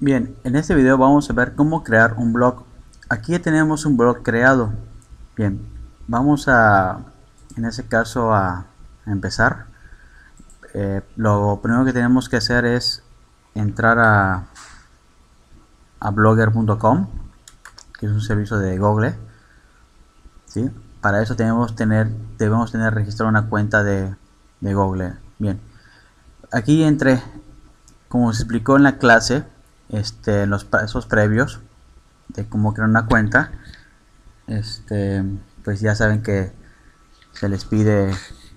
Bien, en este video vamos a ver cómo crear un blog. Aquí ya tenemos un blog creado. Bien, vamos en este caso a empezar. Lo primero que tenemos que hacer es entrar a blogger.com, que es un servicio de Google. ¿Sí? Para eso debemos tener registrado una cuenta de Google. Bien, aquí como se explicó en la clase, los pasos previos de cómo crear una cuenta, pues ya saben que se les pide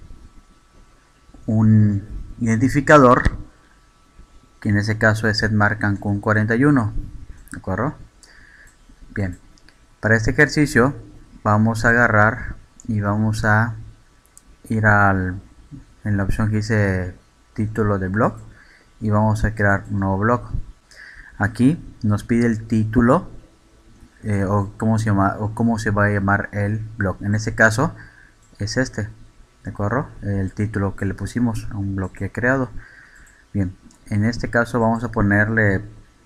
un identificador, que en ese caso es Edmar Cancún 41, ¿de acuerdo? Bien, para este ejercicio vamos a agarrar y vamos a ir en la opción que dice título de blog y vamos a crear un nuevo blog. Aquí nos pide el título o cómo se va a llamar el blog. En este caso es ¿de acuerdo? El título que le pusimos a un blog que he creado. Bien, en este caso vamos a ponerle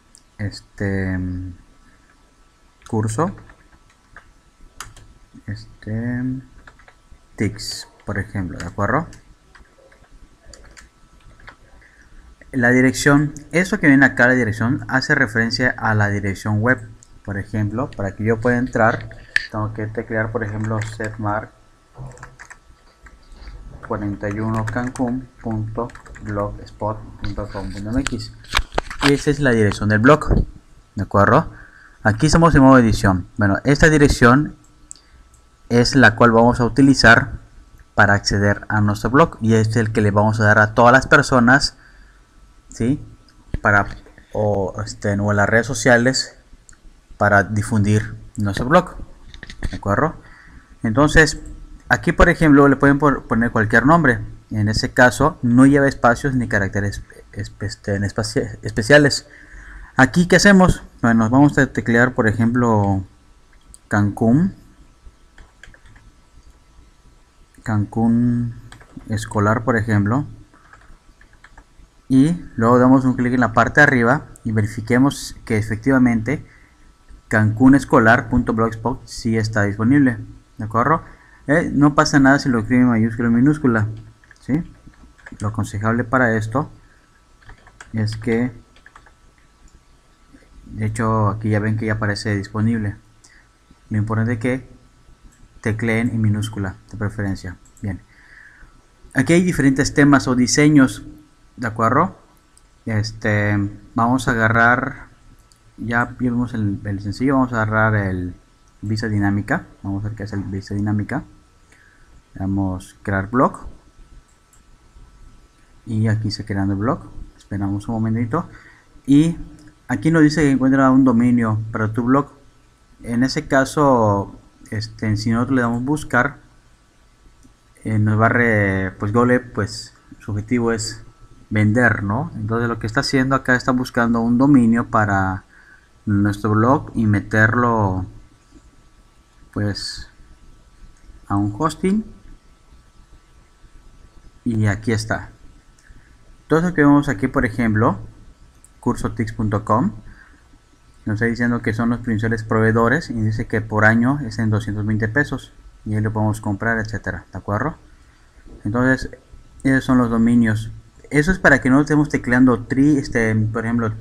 curso tics, por ejemplo, ¿de acuerdo? La dirección, eso que viene acá, la dirección, hace referencia a la dirección web. Por ejemplo, para que yo pueda entrar, tengo que teclear, por ejemplo, setmar41cancun.blogspot.com.mx y esa es la dirección del blog, ¿de acuerdo? Aquí estamos en modo edición. Bueno, esta dirección es la cual vamos a utilizar para acceder a nuestro blog y es el que le vamos a dar a todas las personas, ¿sí? O en las redes sociales para difundir nuestro blog, ¿de acuerdo? Entonces aquí, por ejemplo, le pueden poner cualquier nombre. En este caso no lleva espacios ni caracteres especiales. Aquí, ¿qué hacemos? Bueno, vamos a teclear, por ejemplo, Cancún escolar, por ejemplo, y luego damos un clic en la parte de arriba y verifiquemos que efectivamente cancunescolar.blogspot sí está disponible, ¿de acuerdo? No pasa nada si lo escribe en mayúscula o minúscula, ¿sí? Lo aconsejable para esto es que, de hecho, aquí ya ven que ya aparece disponible. Lo importante es que tecleen en minúscula de preferencia. Bien, aquí hay diferentes temas o diseños, ¿de acuerdo? Vamos a agarrar, ya vimos el sencillo, vamos a agarrar el vista dinámica. Vamos a ver qué es el vista dinámica. Damos crear blog y aquí se creando el blog. Esperamos un momentito y aquí nos dice que encuentra un dominio para tu blog. En ese caso, si nosotros le damos buscar, nos va a pues Google, pues su objetivo es vender, ¿no? Entonces lo que está haciendo acá, está buscando un dominio para nuestro blog y meterlo pues a un hosting, y aquí está. Todo lo que vemos aquí, por ejemplo, cursotics.com, nos está diciendo que son los principales proveedores y dice que por año es en 220 pesos y ahí lo podemos comprar, etcétera, ¿de acuerdo? Entonces esos son los dominios. Eso es para que no estemos tecleando por ejemplo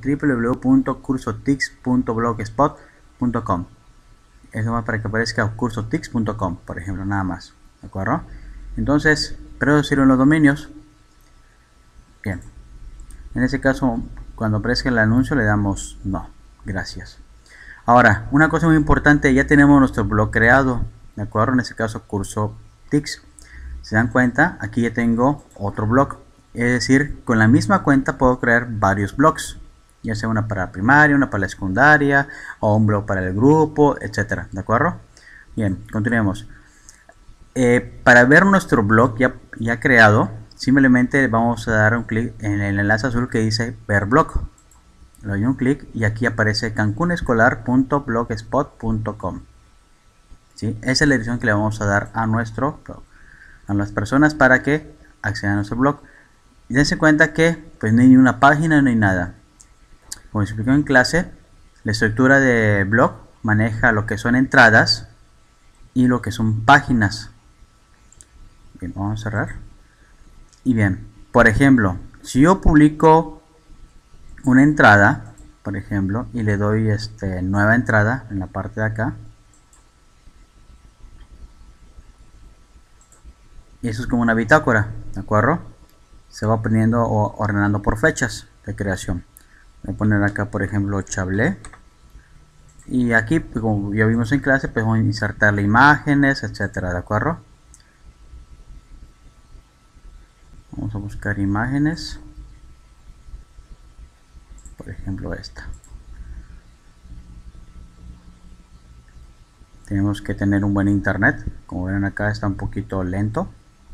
www.cursotics.blogspot.com. Eso va para que aparezca cursotics.com, por ejemplo, nada más, ¿de acuerdo? Entonces, pero eso sirven los dominios. Bien, en este caso, cuando aparezca el anuncio le damos no, gracias. Ahora, una cosa muy importante, ya tenemos nuestro blog creado, ¿de acuerdo? En este caso, Cursotics. Se dan cuenta, aquí ya tengo otro blog. Es decir, con la misma cuenta puedo crear varios blogs, ya sea una para la primaria, una para la secundaria, o un blog para el grupo, etcétera, ¿de acuerdo? Bien, continuemos. Para ver nuestro blog ya creado, simplemente vamos a dar un clic en el enlace azul que dice ver blog. Le doy un clic y aquí aparece cancunescolar.blogspot.com. ¿Sí? Esa es la dirección que le vamos a dar a nuestro blog, a las personas para que accedan a nuestro blog. Y dense cuenta que pues no hay ni una página, no hay nada. Como se explicó en clase, la estructura de blog maneja lo que son entradas y lo que son páginas. Bien, vamos a cerrar. Y bien, por ejemplo, si yo publico una entrada, por ejemplo, y le doy nueva entrada en la parte de acá, y eso es como una bitácora, ¿de acuerdo? Se va poniendo o ordenando por fechas de creación. Voy a poner acá, por ejemplo, Chablé. Y aquí, como ya vimos en clase, pues vamos a insertarle imágenes, etcétera, ¿de acuerdo? Vamos a buscar imágenes. Por ejemplo, esta. Tenemos que tener un buen internet. Como ven acá está un poquito lento.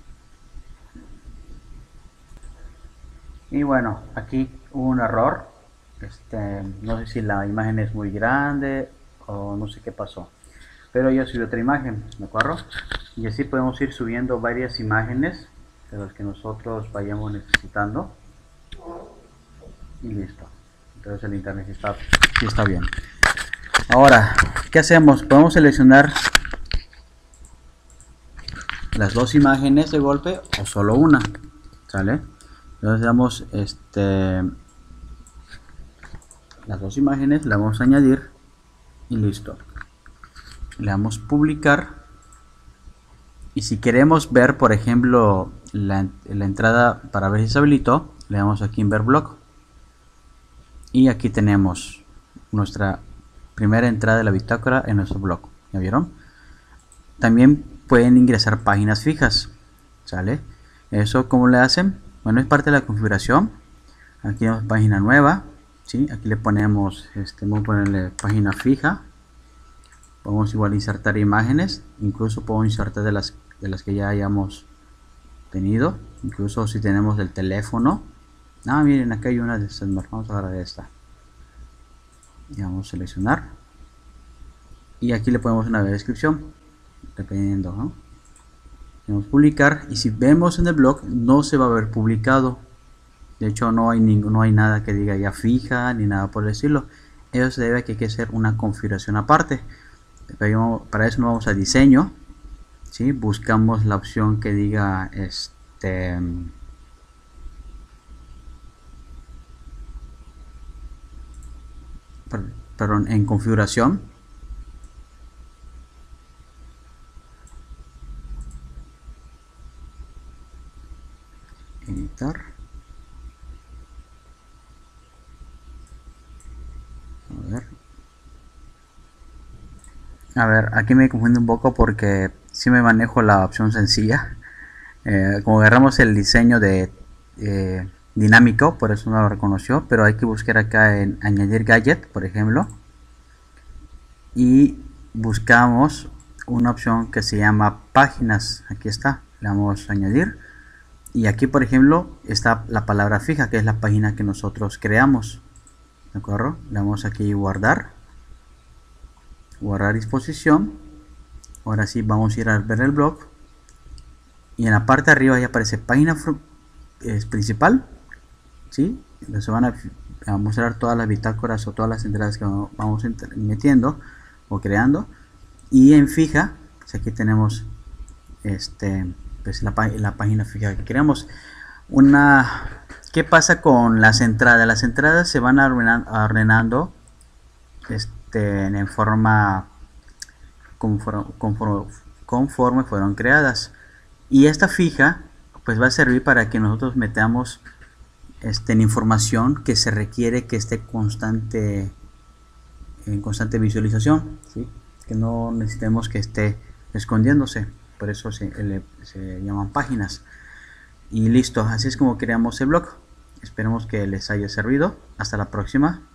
Y bueno, aquí hubo un error. No sé si la imagen es muy grande o no sé qué pasó. Pero yo subí otra imagen, ¿de acuerdo? Y así podemos ir subiendo varias imágenes de las que nosotros vayamos necesitando. Y listo. Entonces el internet sí está bien. Ahora, ¿qué hacemos? Podemos seleccionar las dos imágenes de golpe o solo una, ¿sale? Entonces damos las dos imágenes, la vamos a añadir y listo. Le damos publicar. Y si queremos ver, por ejemplo, la entrada para ver si se habilitó, le damos aquí en ver blog. Y aquí tenemos nuestra primera entrada de la bitácora en nuestro blog. ¿Ya vieron? También pueden ingresar páginas fijas, ¿sale? Eso, ¿cómo le hacen? Bueno, es parte de la configuración. Aquí tenemos página nueva, ¿sí? Aquí le ponemos, vamos a ponerle página fija. Podemos igual insertar imágenes, incluso puedo insertar de las que ya hayamos tenido, incluso si tenemos del teléfono. Miren, acá hay una de estas, vamos a agarrar esta. Y vamos a seleccionar. Y aquí le ponemos una descripción, dependiendo, ¿no? Vamos a publicar, y si vemos en el blog no se va a ver publicado. De hecho no hay nada que diga ya fija ni nada por el estilo. Eso se debe a que hay que hacer una configuración aparte. Para eso nos vamos a diseño, ¿sí? Buscamos la opción que diga perdón, en configuración. Editar. A ver, aquí me confunde un poco porque si me manejo la opción sencilla. Como agarramos el diseño de dinámico, por eso no lo reconoció, pero hay que buscar acá en añadir gadget, por ejemplo, y buscamos una opción que se llama páginas. Aquí está, le damos a añadir, y aquí por ejemplo está la palabra fija, que es la página que nosotros creamos, ¿de acuerdo? Le damos aquí guardar disposición. Ahora sí vamos a ir a ver el blog, y en la parte de arriba ya aparece página principal, ¿sí? Entonces van a mostrar todas las bitácoras o todas las entradas que vamos metiendo o creando. Y en fija, pues aquí tenemos pues la página fija que creamos. ¿Qué pasa con las entradas? Las entradas se van ordenando en forma conforme fueron creadas, y esta fija pues va a servir para que nosotros metamos en información que se requiere que esté en constante visualización, ¿sí? Que no necesitemos que esté escondiéndose, por eso se llaman páginas. Y listo, así es como creamos el blog. Esperemos que les haya servido. Hasta la próxima.